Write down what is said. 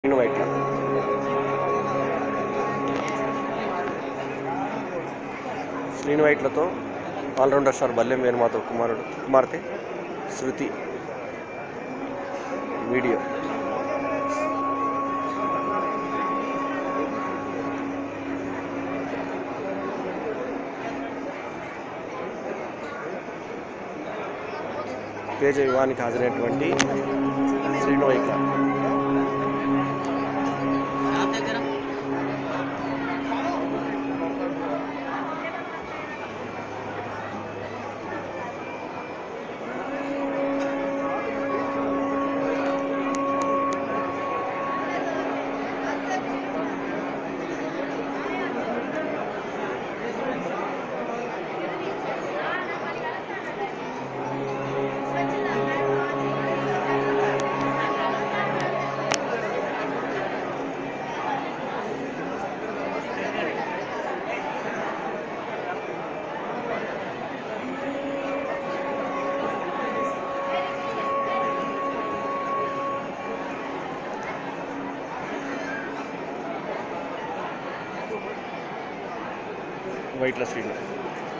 శ్రీను వైట్ల శ్రీను వైట్లతో all-rounder star Ballem Venumadhav కుమార్తె Shruti video. Teja వివాహానికి హాజరైనటువంటి శ్రీను వైట్ల వైట్ల శ్రీను.